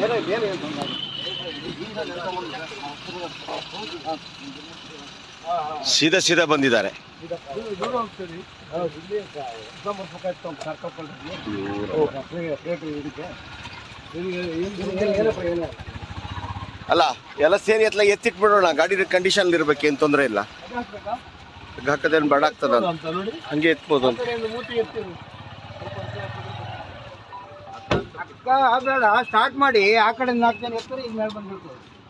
ಸೀದಾ ಸೀದಾ ಬಂದಿದ್ದಾರೆ. ಅಲ್ಲ ಎಲ್ಲ ಸೇರಿ ಎತ್ಲ ಎತ್ತಿಟ್ಬಿಡೋಣ, ಗಾಡಿ ಕಂಡೀಷನ್ ಇರ್ಬೇಕು, ಏನು ತೊಂದರೆ ಇಲ್ಲ. ಹಾಕದೇನು ಬೇಡ ಆಗ್ತದ ಹಂಗೆ ಎತ್ಬೋದು ಅಂತ. ಬೇಡ ಸ್ಟಾರ್ಟ್ ಮಾಡಿ ಆ ಕಡೆ 4 ಜನ ಎತ್ತಾರೆ, ಈಗ ಮೇಲೆ ಬಂದ್ಬಿಟ್ಟು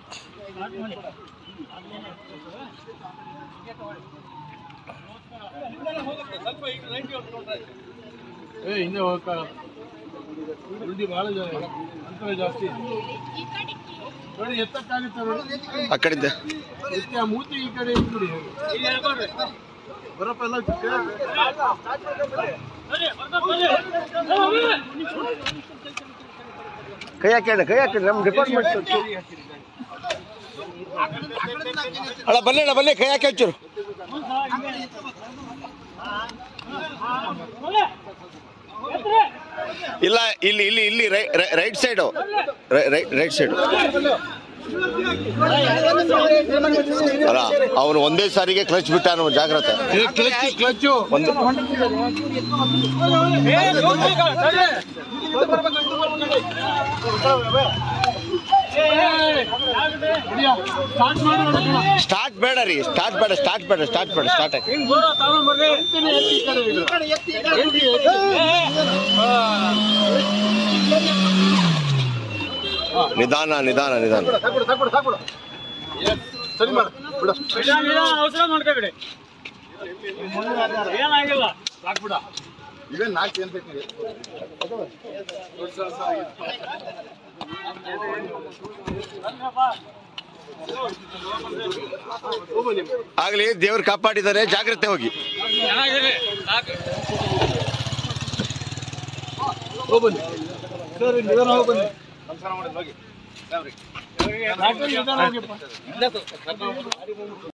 ಹಿಂದೆ ಹೋಗಕ್ಕಾಗಲ್ಲ, ಭಾಳ ಅಂತರ ಜಾಸ್ತಿ ನೋಡಿ, ಎತ್ತಕ್ಕಾಗುತ್ತೆ ನೋಡಿ. ಆ ಕಡೆಯಿಂದ ಮೂತಿ ಈ ಕಡೆ ನೋಡಿ ಬರಪ್ಪ ಎಲ್ಲ ಕೈ ಹಾಕಿ ನಮ್ಮ ಡಿಪಾರ್ಟ್ಮೆಂಟ್ ಅಲ್ಲ ಬಲ್ಲೆ ಕೈ ಹಾಕಿ ಹಚ್ಚರು. ಇಲ್ಲ ಇಲ್ಲಿ ರೈಟ್ ಸೈಡು, ರೈಟ್ ಸೈಡು. ಅಲ್ಲ ಅವನು ಒಂದೇ ಸಾರಿಗೆ ಕ್ಲಚ್ ಬಿಟ್ಟಾನು, ಜಾಗ್ರತೆ. ಒಂದು ಸ್ಟಾರ್ಟ್ ಬೇಡ ರೀ, ಸ್ಟಾರ್ಟ್ ಆಗಿ ನಿಧಾನ. ಅವಸರ ಮಾಡ್ಕೊಬಿಡಿ, ಏನಾಗಿಲ್ಲ, ಸಾಕ್ಬಿಡ. ಇವೇನು 4 ಏನ್ ಬೇಕು? ಆಗ್ಲಿ, ದೇವ್ರು ಕಾಪಾಡಿದ್ದಾರೆ, ಜಾಗ್ರತೆ ಹೋಗಿ. ಹೋಗ್ಬನ್ನಿ ಸರ್, ನಿಧಾನ ಹೋಗ್ಬನ್ನಿ. ನಮಸ್ಕಾರ ಮಾಡಿ ಹೋಗಿ.